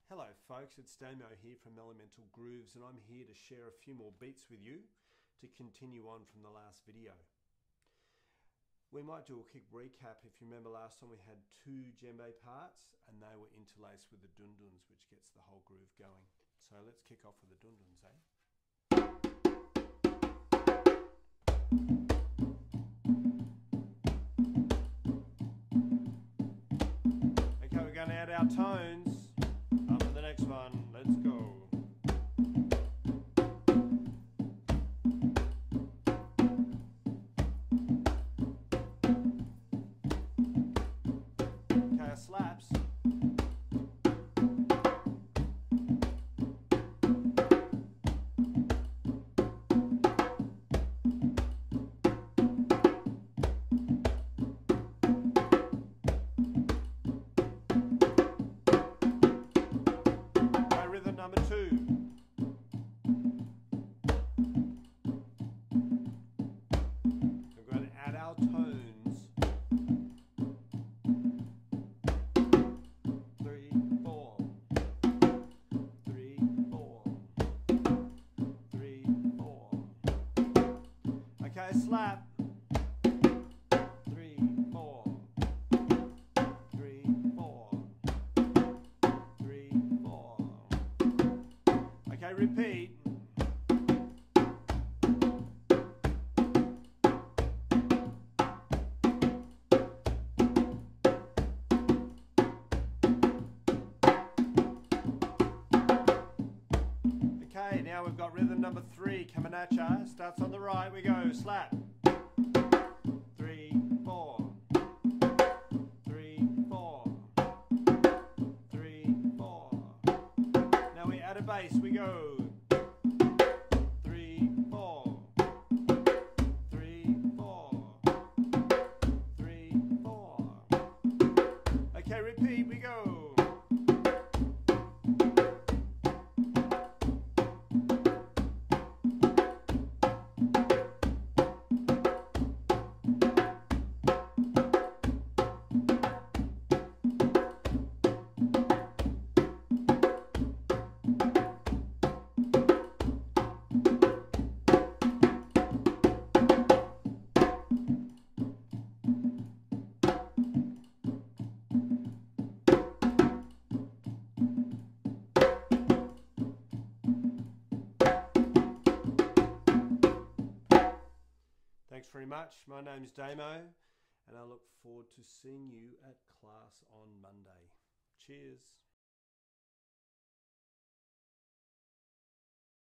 Hello folks, it's Damo here from Elemental Grooves, and I'm here to share a few more beats with you to continue on from the last video. We might do a quick recap. If you remember, last time we had two djembe parts and they were interlaced with the dunduns, which gets the whole groove going. So let's kick off with the dunduns, eh? Okay, we're going to add our tones. On to the next one, let's go. Okay, our slaps. Rhythm number 2. We're going to add our tones. 3, 4. 3, 4. 3, 4. Okay, slap. 3, 4. 3, 4. 3, 4. Okay, repeat. Okay, now we've got rhythm number 3 coming at ya. Starts on the right, we go, slap. 3, 4. 3, 4. 3, 4. Now we add a bass, we go. 3, 4. 3, 4. 3, 4. Okay, repeat, we go. Thanks very much. My name's Damo, and I look forward to seeing you at class on Monday. Cheers.